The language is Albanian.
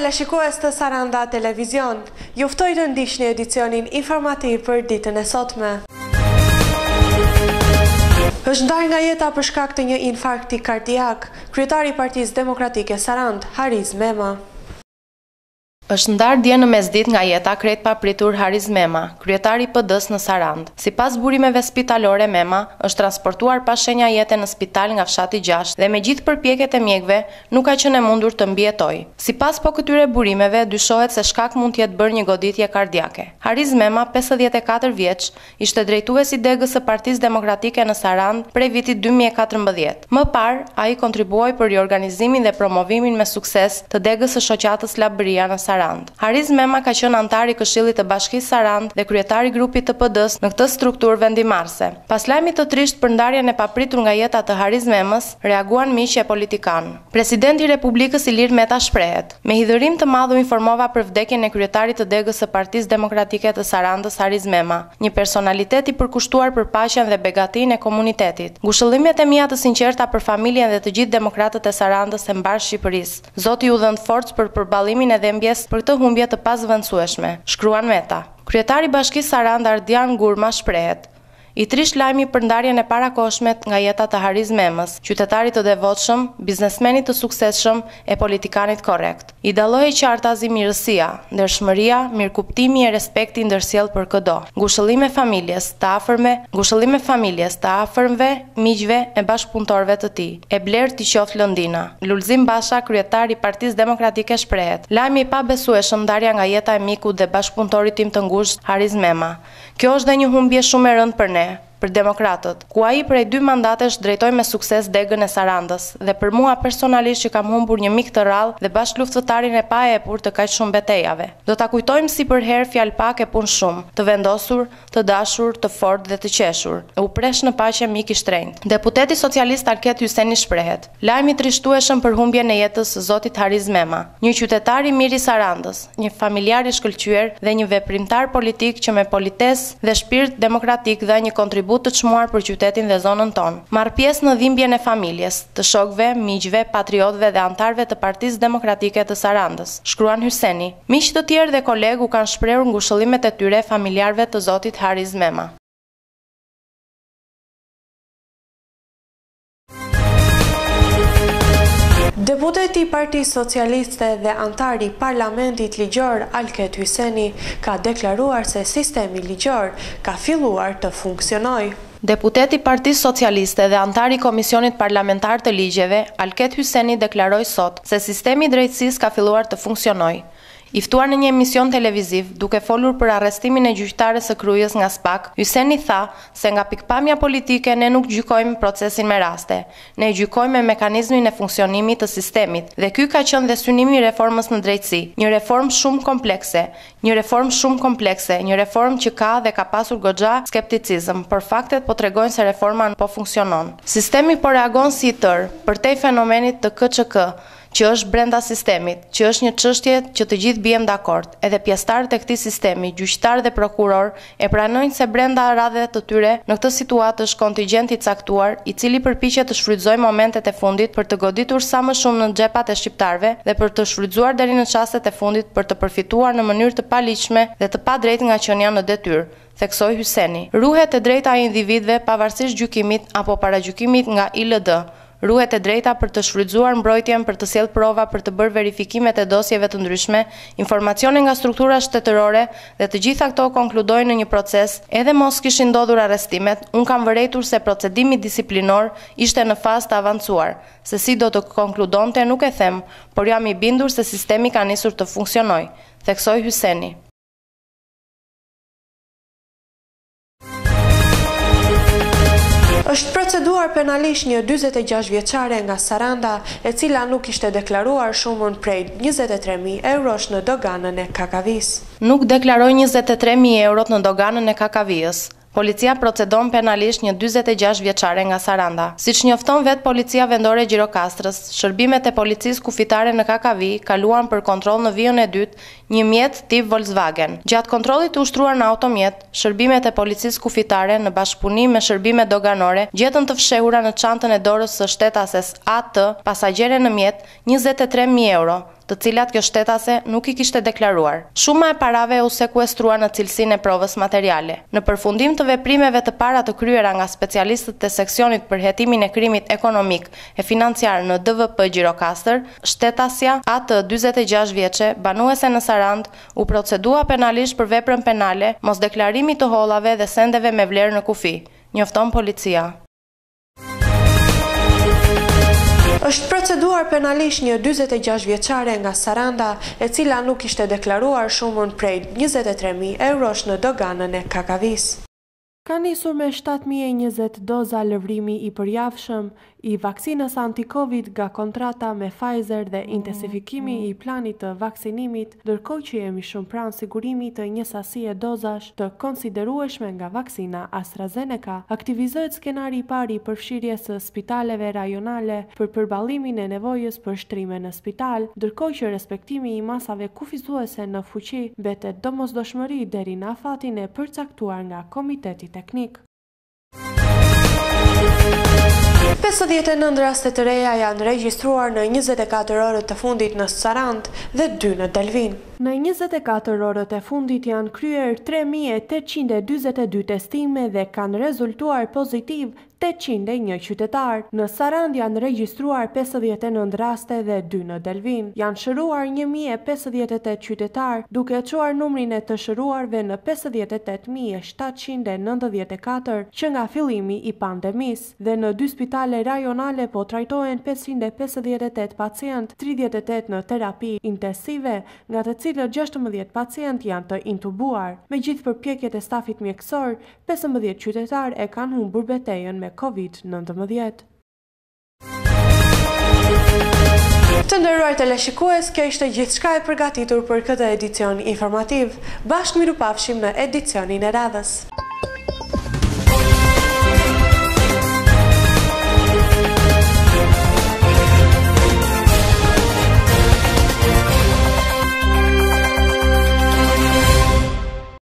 teleshikues të Saranda Televizion, ju ftoj të ndiqni edicionin informativ për ditën e sotme. Është ndarë nga jeta për shkak të një infarkti kardiak, kryetari i Partisë Demokratike Sarand, Hariz Mema. Është ndarë dje në mesditë nga jeta krejt papritur Hariz Mema, kryetari i PD-s në Sarandë. Sipas burimeve spitalore, Mema është transportuar pa shenja jete në spital nga fshati 6 dhe me gjithë përpjekjet e mjekëve nuk ka qenë e mundur të mbijetojë. Sipas po këtyre burimeve, dyshohet se shkak mund të jetë bërë një goditje kardiake. Hariz Mema, 54 vjeç, ishte drejtues i degës së Partisë Demokratike në Sarandë prej vitit 2014. Më parë, ai kontribuoi për riorganizimin dhe promovimin me sukses të degës së shoqatës Labëria në Sarandë. Hariz Mema ka qenë antar i Këshillit të Bashkisë Sarandë dhe kryetari i grupit të PD-s në këtë strukturë vendimarrëse. Pas lajmit të trisht për ndarjen e papritur nga jeta të Hariz Memës, reaguan miqë e politikanë. Presidenti i Republikës Ilir Meta shprehet: "Me hidhërim të madh u informova për vdekjen e kryetarit të degës së Partisë Demokratike të Sarandës, Hariz Mema, një personalitet i përkushtuar për paqen dhe begatinë e komunitetit. Ngushëllimet e mia të sinqerta për familjen dhe të gjithë demokratët e Sarandës e mbar Shqipërisë. Zoti ju dhënë forcë për përballimin e dhembjes për këtë humbje të pazëvendësueshme", shkruan Meta. Kryetari i Bashkisë Sarandë Ardian Gurma shprehet: "I trisht lajmi për ndarjen e parakohshme nga jeta të Hariz Memës, qytetarit të devotshëm, biznesmenit të suksesshëm e politikanit korrekt. I dalloi qartë mirësia, ndershmëria, mirëkuptimi e respekti ndërsjell për çdo. Ngushëllime familjes, të afërmve, miqve e bashkëpunëtorëve të tij. E bler t'i qoftë Lëndina." Lulzim Basha, kryetari i Partisë Demokratike shprehet: "Lajmi i pabesueshëm, ndarja nga jeta e mikut dhe bashkëpunëtorit tim të ngushtë, Hariz Mema. Kjo është dhe një humbje shumë e rëndë për ne, për demokratët, ku ai prej 2 mandatesh drejtoi me sukses degën e Sarandës, dhe për mua personalisht që kam humbur një mik të rrallë dhe bashkëluftëtarin e paepur të kaq shumë betejave. Do ta kujtojmë si për herë fjalë pak e punë shumë, të vendosur, të dashur, të fortë dhe të qeshur. U presh në paqe mik i shtrenjtë." Deputeti socialist Alket Hyseni shprehet: "Lajmi i trishtueshëm për humbjen e jetës së zotit Hariz Mema, një qytetar i mirë i Sarandës, një familjar i shkëlqyer dhe një veprimtar politik që me politesë dhe shpirt demokratik dha një kontribut të çmuar për qytetin dhe zonën tonë. Marr pjesë në dhimbjen e familjes, të shokëve, miqve, patriotëve dhe antarëve të Partisë Demokratike të Sarandës", shkruan Hyseni. Miq të tjerë dhe kolegë kanë shprehur ngushëllimet e tyre familjarëve të zotit Hariz Mema. Deputeti i Partisë Socialiste dhe antari i Parlamentit Ligjor Alket Hyseni ka deklaruar se sistemi ligjor ka filluar të funksionojë. Deputeti i Partisë Socialiste dhe antari i Komisionit Parlamentar të Ligjeve, Alket Hyseni, deklaroi sot se sistemi i drejtësisë ka filluar të funksionojë. I ftuar në një emision televiziv, duke folur për arrestimin e gjyqtares së Krujës nga SPAK, Hyseni tha se nga pikpamja politike ne nuk gjykojmë procesin me raste. Ne gjykojmë me mekanizmin e funksionimit të sistemit, dhe ky ka qenë dhe synimi i reformës në drejtësi, një reformë shumë komplekse, një reformë që ka dhe ka pasur goxha skepticizëm, por faktet po tregojnë se reforma po funksionon. Sistemi po reagon si i tërë përtej fenomenit të KÇK, që është brenda sistemit, që është një çështje që të gjithë bijem dakord. Edhe pjesëtarët e këtij sistemi, gjyqtar dhe prokuror, e pranojnë se brenda radhëve të tyre në këtë situatë është kontingjent i caktuar, i cili përpiqet të shfrytëzojë momentet e fundit për të goditur sa më shumë në xhepat e shqiptarëve dhe për të shfrytzuar deri në çastet e fundit për të përfituar në mënyrë të paligjshme dhe të padrejtë nga që janë në detyrë, theksoi Hyseni. Ruhet e drejta e individëve pavarësisht gjykimit apo paragjykimit nga ILD. Ruhet e drejta për të shfrytzuar mbrojtjen, për të sjellë prova, për të bërë verifikimet e dosjeve të ndryshme, informacione nga struktura shtetërore dhe të gjitha këto konkludojnë në një proces. Edhe mos kishin ndodhur arrestimet, unë kam vërejtur se procedimi disiplinor ishte në fazë të avancuar. Se si do të konkludonte nuk e them, por jam i bindur se sistemi ka nisur të funksionojë, theksoi Hyseni. Është proceduar penalisht një 46 vjeçare nga Saranda, e cila nuk ishte deklaruar shumën prej 23.000 eurosh në doganën e KKV-s. Nuk deklaroi 23.000 eurot në doganën e KKV-s. Policia procedon penalisht një 46 vjeçare nga Saranda. Siç njofton vet Policia Vendore Gjirokastrës, shërbimet e policisë kufitare në KKV kaluan për kontroll në vijën e dytë një mjet tip Volkswagen. Gjatë kontrollit të ushtruar në automjet, shërbimet e policisë kufitare në bashkëpunim me shërbimet doganore gjetën të fshehura në çantën e dorës së shtetases AT, pasagjere në mjet, 23.000 euro, të cilat kjo shtetase nuk i kishte deklaruar. Shuma e parave u sekuestrua në cilësinë e provës materiale. Në përfundim të veprimeve të para të kryera nga specialistët të seksionit për hetimin e krimit ekonomik e financiar në DVP Gjirokastër, shtetësia atë 46 vjeçe, banuese në Sarand, u procedua penalisht për veprën penale, mos deklarimi të hollave dhe sendeve me vlerë në kufi, njofton policia. Është proceduar penalisht një 46 vjeçare nga Saranda, e cila nuk ishte deklaruar shumën prej 23.000 eurosh në doganën e Kakavis. Ka nisur me 7.020 doza lëvrimi i përjavshëm i vaksinës anti-Covid nga kontrata me Pfizer dhe intensifikimi i planit të vaksinimit, ndërkohë që jemi shumë pranë sigurimit të një sasie dozash të konsiderueshme nga vaksina AstraZeneca, aktivizohet skenari i parë i përfshirjes së spitaleve rajonale për përballimin e nevojës për shtrime në spital, ndërkohë që respektimi i masave kufizuese në fuqi mbetet domosdoshmëri deri në afatin e përcaktuar nga Komiteti Teknik. 59 raste të reja janë regjistruar në 24 orët të fundit në Sarand dhe 2 në Delvin. Në 24 orët e fundit janë kryer 3.842 testime dhe kanë rezultuar pozitiv 801 qytetar. Në Sarand janë regjistruar 59 raste dhe 2 në Delvin. Janë shëruar 1058 qytetar, duke çuar numrin e të shëruarve në 58.794 që nga fillimi i pandemisë, dhe në 2 spitale rajonale po trajtohen 558 pacient, 38 në terapi intensive, nga të cilët 16 pacient janë të intubuar. Me gjithë përpjekjet e stafit mjekësor, 15 qytetar e kanë humbur betejën me COVID-19. Të nderuar teleshikues, kjo ishte gjithçka e përgatitur për këtë edicion informativ. Bashkë mirupafshim në edicionin e radhës.